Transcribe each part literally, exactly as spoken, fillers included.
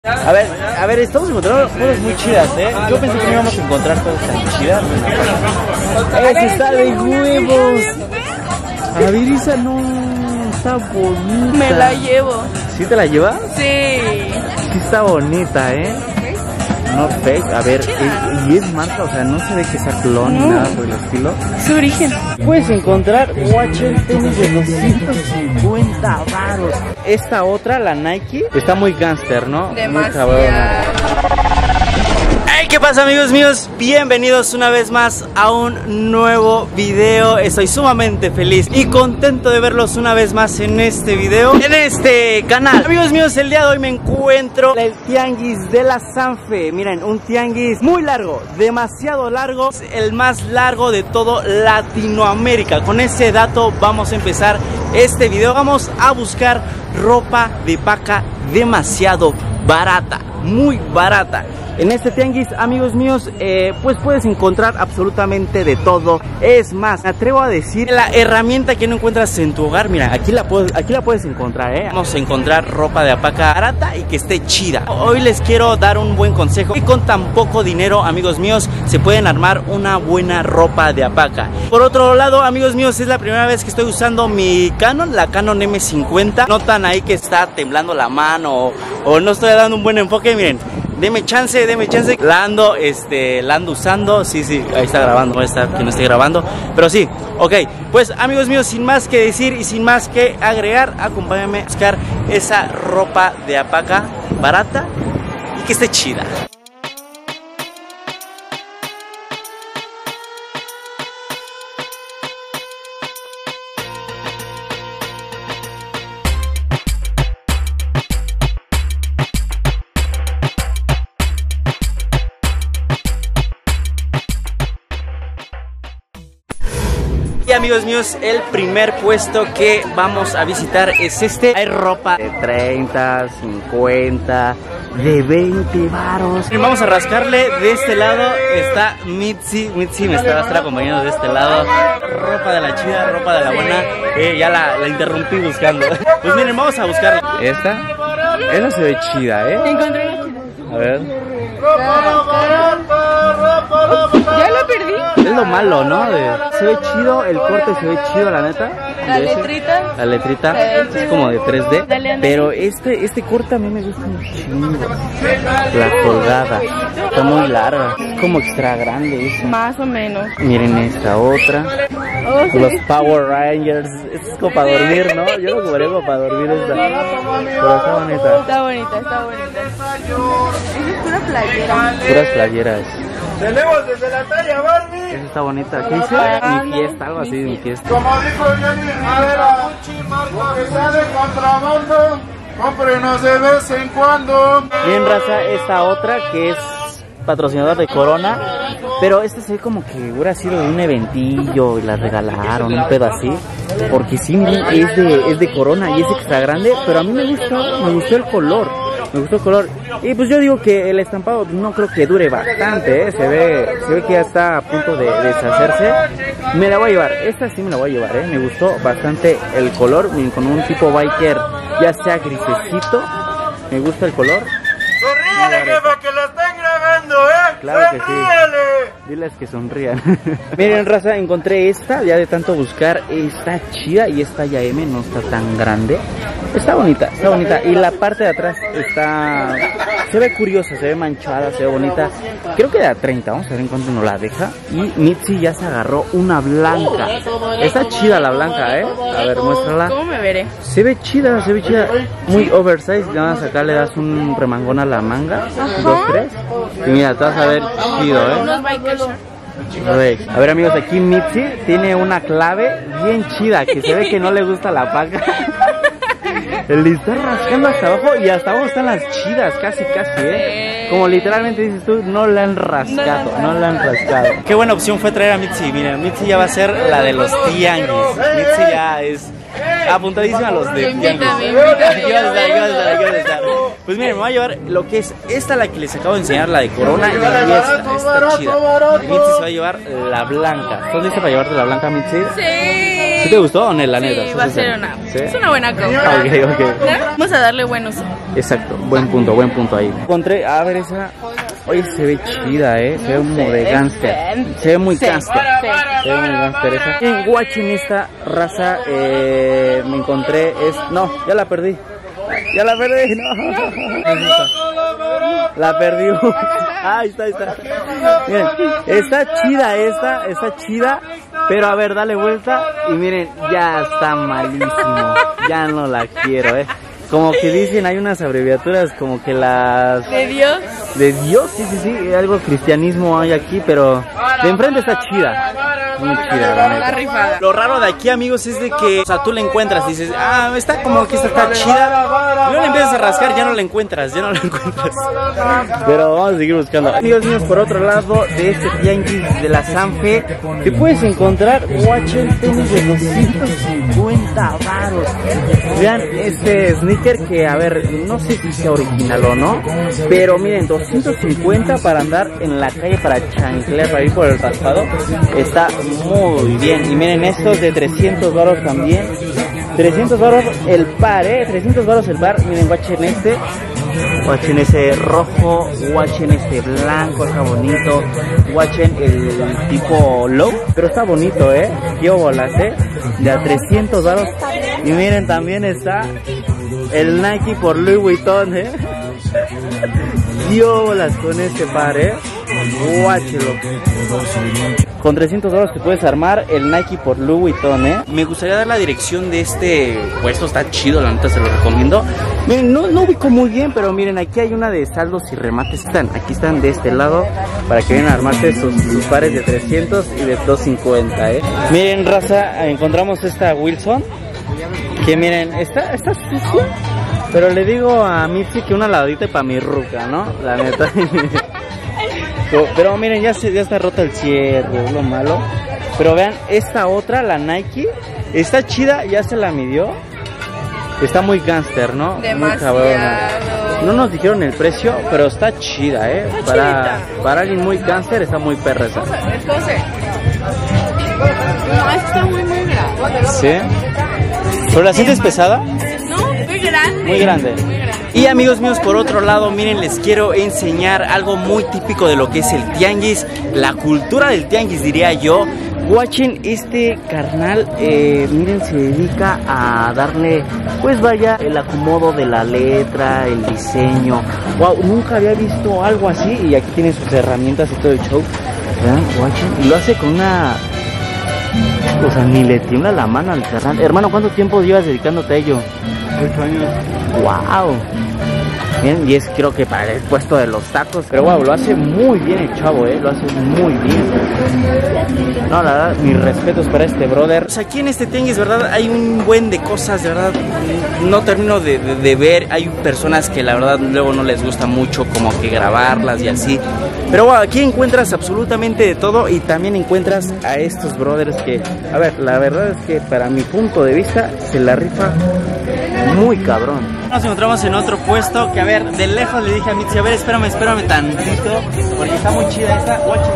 A ver, a ver, estamos encontrando cosas muy chidas, ¿eh? Yo pensé que no íbamos a encontrar cosas tan chidas. ¡Esa está de huevos! A ver, esa no... está bonita. Me la llevo. ¿Sí te la llevas? Sí. Sí está bonita, ¿eh? No fake, a ver, es, y es marca, o sea, no se ve que sea clon ni nada por el estilo. Su origen. Puedes encontrar watches tenis de doscientos cincuenta baros. Esta otra, la Nike, está muy gangster, ¿no? Demasiado. Hey, ¿qué pasa, amigos míos? Bienvenidos una vez más a un nuevo video. Estoy sumamente feliz y contento de verlos una vez más en este video, en este canal. Amigos míos, el día de hoy me encuentro en el tianguis de la Sanfe. Miren, un tianguis muy largo, demasiado largo, el más largo de todo Latinoamérica. Con ese dato vamos a empezar este video. Vamos a buscar ropa de paca demasiado barata, muy barata. En este tianguis, amigos míos, eh, pues puedes encontrar absolutamente de todo. Es más, me atrevo a decir, la herramienta que no encuentras en tu hogar, mira, aquí la puedes, aquí la puedes encontrar, ¿eh? Vamos a encontrar ropa de alpaca barata y que esté chida. Hoy les quiero dar un buen consejo. Y con tan poco dinero, amigos míos, se pueden armar una buena ropa de alpaca. Por otro lado, amigos míos, es la primera vez que estoy usando mi Canon, la Canon M cincuenta. Notan ahí que está temblando la mano o, o no estoy dando un buen enfoque, miren. Deme chance, deme chance. La ando, este, la ando usando. Sí, sí, ahí está grabando. No está que no esté grabando. Pero sí, ok. Pues, amigos míos, sin más que decir y sin más que agregar, acompáñenme a buscar esa ropa de alpaca barata y que esté chida. Y amigos míos, el primer puesto que vamos a visitar es este. Hay ropa de treinta, cincuenta, de veinte varos. Y vamos a rascarle. De este lado está Mitzi. Mitzi me está, estar acompañando de este lado. Ropa de la chida, ropa de la buena. Eh, ya la, la interrumpí buscando. Pues miren, vamos a buscarla. Esta, esa se ve chida, ¿eh? Encontré una chida. A ver. Ya la perdí. Es lo malo, ¿no? De, se ve chido, el corte se ve chido, la neta. La letrita. La letrita es como de tres D. Pero este, este corte a mí me gusta un chingo. La colgada está muy larga. Es como extra grande eso. Más o menos. Miren esta otra. Oh, sí. Los Power Rangers. Esto es como para dormir, ¿no? Yo lo comeré como para dormir esta. Pero está bonita. Está bonita, está bonita. Esa es pura playera. Puras playeras. Tenemos desde la talla Barbie. Esa está bonita. ¿Qué dice? Mi fiesta, algo así de mi fiesta. Como dijo Johnny Rivera, lo que está de contrabando, cómprenos de vez en cuando. Bien, raza, esta otra que es patrocinador de Corona. Pero esta se ve como que hubiera sido de un eventillo y la regalaron, un pedo así. Porque sí, miren, es de, es de Corona y es extra grande. Pero a mí me gustó, me gustó el color. Me gustó el color. Y pues yo digo que el estampado no creo que dure bastante, ¿eh? Se ve, se ve que ya está a punto de deshacerse. Me la voy a llevar. Esta sí me la voy a llevar, ¿eh? Me gustó bastante el color. Miren, con un tipo biker, ya sea grisecito. Me gusta el color. Sonríale, jefa, que la están grabando, ¿eh? Claro que sí. Sonríale. Diles que sonrían. Miren, raza, encontré esta. Ya de tanto buscar, está chida. Y esta ya M no está tan grande. Está bonita, está bonita. Y la parte de atrás está... se ve curiosa, se ve manchada, se ve bonita. Creo que de a treinta, vamos a ver en cuánto nos la deja. Y Mitzi ya se agarró una blanca. Está chida la blanca, ¿eh? A ver, muéstrala. ¿Cómo me veré? Se ve chida, se ve chida. Muy oversize. Nada más acá le das un remangón a la manga. Dos, tres. Y mira, te vas a ver chido, ¿eh? Unos bikers. A ver, a ver, amigos, aquí Mitzi tiene una clave bien chida. Que se ve que no le gusta la paca. Le está rascando hasta abajo y hasta abajo están las chidas, casi, casi, ¿eh? Como literalmente dices tú, no la han rascado, no la han rascado. Qué buena opción fue traer a Mitzi. Miren, Mitzi ya va a ser la de los tianguis. Mitzi ya es apuntadísima a los de tianguis. Aquí vas a estar, aquí vas a estar, aquí vas a estar. Pues miren, me voy a llevar lo que es esta, la que les acabo de enseñar, la de Corona. Y esta, está chida. Mitzi se va a llevar la blanca. ¿Estás lista para llevarte la blanca, Mitzi? Sí. ¿Sí te gustó o no, la neta? Sí, va a ser una, ¿Sí? es una buena compra. Ok, ok. ¿No? Vamos a darle buen uso. Exacto, buen punto, buen punto ahí. Encontré, a ver esa. Oye, se ve chida, eh. Se ve como de gánster. Se ve muy gánster. Se ve muy gánster esa. En guachen esta raza, eh, me encontré es. No, ya la perdí. Ya la perdí, no. La perdí. Ahí está, ahí está. Miren, está chida esta, está chida. Pero a ver, dale vuelta. Y miren, ya está malísimo. Ya no la quiero, eh. Como que dicen, hay unas abreviaturas como que las... ¿De Dios? De Dios, sí, sí, sí, algo cristianismo hay aquí, pero de enfrente está chida. Muy chida, la neta. Rifada. Lo raro de aquí, amigos, es de que, o sea, tú la encuentras y dices, ah, está como que esta está chida. Y luego le empiezas a rascar, ya no la encuentras, ya no la encuentras. Pero vamos a seguir buscando. Amigos míos, por otro lado de este tianguis de la Sanfe, te puedes encontrar guachen tenis de doscientos cincuenta varos. Vean este sneaker que, a ver, no sé si sea original o no, pero miren, doscientos cincuenta para andar en la calle, para chanclear, para ir por el raspado, está muy bien. Y miren, estos de trescientos varos también, trescientos varos el par, eh, trescientos varos el par. Miren, guachen este, guachen ese rojo, guachen este blanco, está bonito, guachen el tipo low, pero está bonito, eh, yo bolas, eh, de a trescientos varos. Y miren, también está el Nike por Louis Vuitton, eh, yo bolas con este par, eh, guáchelo. Con trescientos dólares te puedes armar el Nike por Louis Vuitton, eh. Me gustaría dar la dirección de este puesto, está chido, la neta se lo recomiendo. Miren, no, no ubico muy bien, pero miren, aquí hay una de saldos y remates. Están, aquí están de este lado, para que vayan a armarse sus, sus pares de trescientos y de doscientos cincuenta, eh. Miren, raza, encontramos esta Wilson, que miren, está, está sucia, pero le digo a Mitzi que una lavadita para mi ruca, ¿no? La neta. Pero miren, ya, se, ya está rota el cierre, es lo malo. Pero vean, esta otra, la Nike, está chida, ya se la midió. Está muy gánster, ¿no? Demasiado. Muy cabrona. No nos dijeron el precio, pero está chida, ¿eh? Está para, para alguien muy gánster está muy perra esa. Entonces, no, está muy, muy grande. ¿Sí? ¿Pero la sientes pesada? No, muy grande. Muy grande. Y amigos míos, por otro lado, miren, les quiero enseñar algo muy típico de lo que es el tianguis, la cultura del tianguis, diría yo. Watchen, este carnal, eh, miren, se dedica a darle, pues vaya, el acomodo de la letra, el diseño. Wow, nunca había visto algo así, y aquí tiene sus herramientas y todo el show. Vean, Watchen, y lo hace con una... O sea, ni le tiembla la mano al carnal. Hermano, ¿cuánto tiempo llevas dedicándote a ello? Ocho años. Wow. Bien, y es creo que para el puesto de los tacos. Pero wow, lo hace muy bien el chavo, eh. Lo hace muy bien. No, la verdad, mis respetos para este brother. Pues aquí en este tianguis, ¿verdad? Hay un buen de cosas, de verdad. No termino de, de, de ver. Hay personas que la verdad luego no les gusta mucho como que grabarlas y así. Pero wow, aquí encuentras absolutamente de todo. Y también encuentras a estos brothers que, a ver, la verdad es que para mi punto de vista se la rifa muy cabrón. Nos encontramos en otro puesto que, a ver, de lejos le dije a Mitzi, a ver, espérame, espérame tantito, porque está muy chida esta, watchen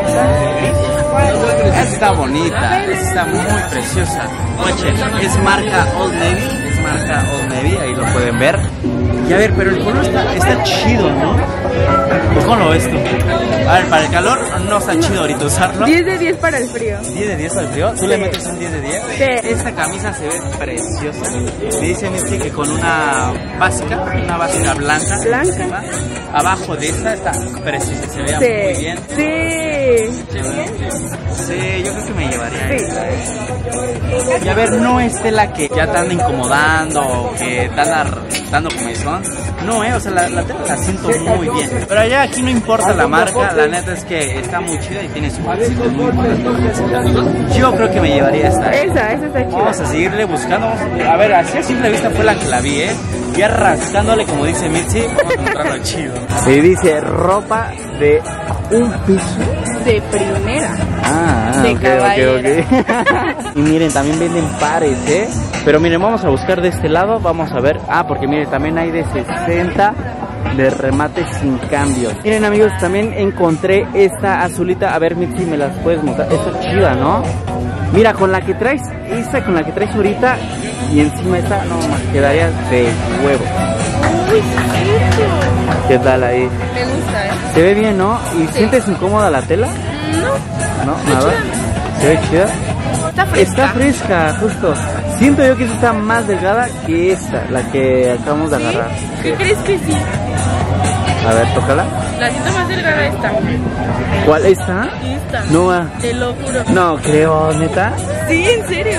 esta. Esta está bonita, esta está muy preciosa. Watchen, es marca Old Navy, es marca Old Navy, ahí lo pueden ver. Y a ver, pero el color está, está chido, ¿no? ¿Cómo lo ves tú? A ver, para el calor no está chido ahorita usarlo. diez de diez para el frío. ¿diez de diez para el frío? ¿Tú Sí. le metes un diez de diez? Sí. Esta camisa se ve preciosa. Me dice Misty que con una básica, una básica blanca. Blanca. encima, abajo de esta está preciosa, se vea Sí. muy bien. Sí. Sí, yo creo que me llevaría Sí. esta. eh. Y a ver, no es tela que ya te anda incomodando o que te anda dando comezón. No, eh, o sea, la, la tela la siento muy bien. Pero allá aquí no importa la marca, la neta es que está muy chida y tiene su éxito muy bueno. Yo creo que me llevaría esta. eh. Esa, esa está chida. Vamos a seguirle buscando. A ver, así a simple vista fue la que la vi, eh. Ya rascándole, como dice Mitzi, vamos a encontrarlo chido. Y dice ropa de un piso. De primera. Ah, De ok, caballero. ok, ok. Y miren, también venden pares, ¿eh? Pero miren, vamos a buscar de este lado, vamos a ver. Ah, porque miren, también hay de sesenta de remate sin cambios. Miren, amigos, también encontré esta azulita. A ver, Mitzi, me las puedes mostrar. Esta chida, ¿no? Mira, con la que traes, esta con la que traes ahorita y encima esta, no, más quedaría de huevo. Uy, sí. ¿Qué tal ahí? Me gusta, ¿eh? Se ve bien, ¿no? ¿Y sí. sientes incómoda la tela? No. No, nada. ¿Se ve chida? Está fresca. Está fresca, justo. Siento yo que esta está más delgada que esta, la que acabamos de ¿Sí? agarrar. ¿Qué sí. crees que sí? A ver, tócala. La siento más delgada esta. ¿Cuál? ¿Esta? Esta. No, ah. Te lo juro. No, creo, ¿neta? Sí, en serio.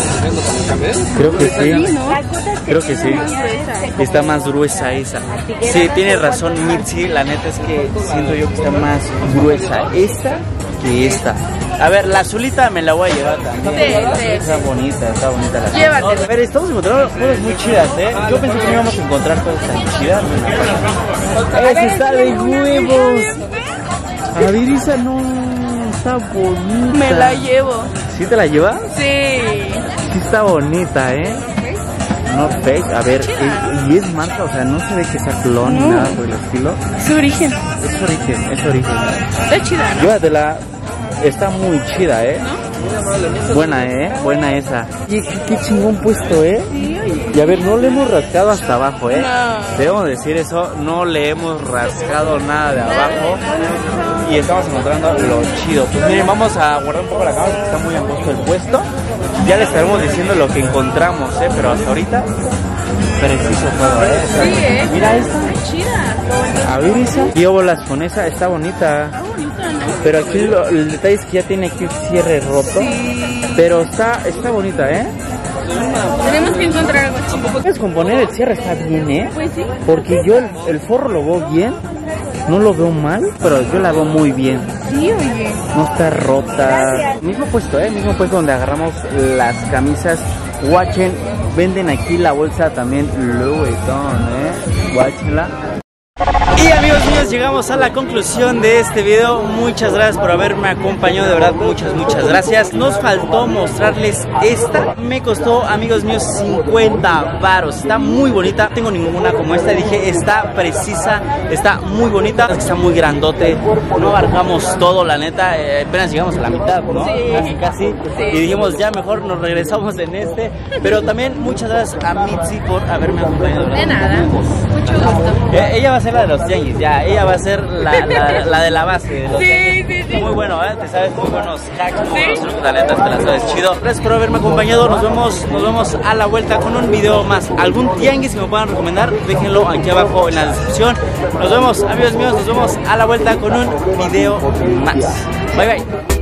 Creo que sí. Sí, ¿no? Creo que sí. Está más gruesa esa. Sí, tiene razón Mitzi, la neta es que siento yo que está más gruesa esta que esta. A ver, la azulita me la voy a llevar también. Sí, sí, Está sí. bonita, está bonita la Llévatela. A ver, estamos encontrando cosas muy chidas, ¿eh? Yo pensé que no íbamos a encontrar cosas tan chidas. ¡Esa está de huevos! A ver, esa no... Está bonita. Me la llevo. ¿Sí te la llevas? Sí. Sí está bonita, ¿eh? No fake, a ver, y, y es marca, o sea, no se ve que sea clon ni No. nada por el estilo. Su origen. Es origen, es origen. Está chida, ¿no? Llévatela, está muy chida, ¿eh? ¿No? Buena, ¿eh? Buena esa. Y qué, qué chingón puesto, ¿eh? Sí, oye. Y a ver, no le hemos rascado hasta abajo, ¿eh? No. Debemos decir eso, no le hemos rascado nada de abajo. Y estamos encontrando lo chido. Pues miren, vamos a guardar un poco la cámara porque está muy angosto el puesto. Ya les estaremos diciendo lo que encontramos, ¿eh? Pero hasta ahorita, preciso todo, ¿eh? O sea, Sí, ¿eh? mira esta. Está chida. A ver esa. Y bolas con esa, está bonita. Está bonita, ¿no? Pero aquí lo, el detalle es que ya tiene aquí el cierre roto. Sí. Pero está, está bonita, ¿eh? Tenemos que encontrar algo chido. Puedes componer el cierre, está bien, ¿eh? Pues sí. Porque yo el, el forro lo veo bien. No lo veo mal, pero yo la veo muy bien. Sí, oye. No está rota. Mismo puesto, ¿eh? Mismo puesto donde agarramos las camisas. Watchen, venden aquí la bolsa también Louis Vuitton, ¿eh? Watchenla. Y amigos míos, llegamos a la conclusión de este video. Muchas gracias por haberme acompañado, de verdad, muchas, muchas gracias. Nos faltó mostrarles esta. Me costó, amigos míos, cincuenta varos. Está muy bonita, no tengo ninguna como esta. Dije, está precisa, está muy bonita. Está muy grandote, no abarcamos todo, la neta. eh, Apenas llegamos a la mitad, ¿no? Sí. Casi, casi. Sí. Y dijimos, ya mejor nos regresamos en este. Pero también muchas gracias a Mitzi por haberme acompañado. De nada. Mucho gusto. Eh, Ella va a ser la de los tianguis, ya, ella va a ser la, la, la de la base de los Sí, tianguis. sí, sí. Muy bueno, ¿eh? Te sabes muy buenos hacks, muy Sí. buenos trucos, la neta, te la sabes chido. Gracias por haberme acompañado, nos vemos, nos vemos a la vuelta con un video más. ¿Algún tianguis que me puedan recomendar? Déjenlo aquí abajo en la descripción. Nos vemos, amigos míos, nos vemos a la vuelta con un video más. Bye, bye.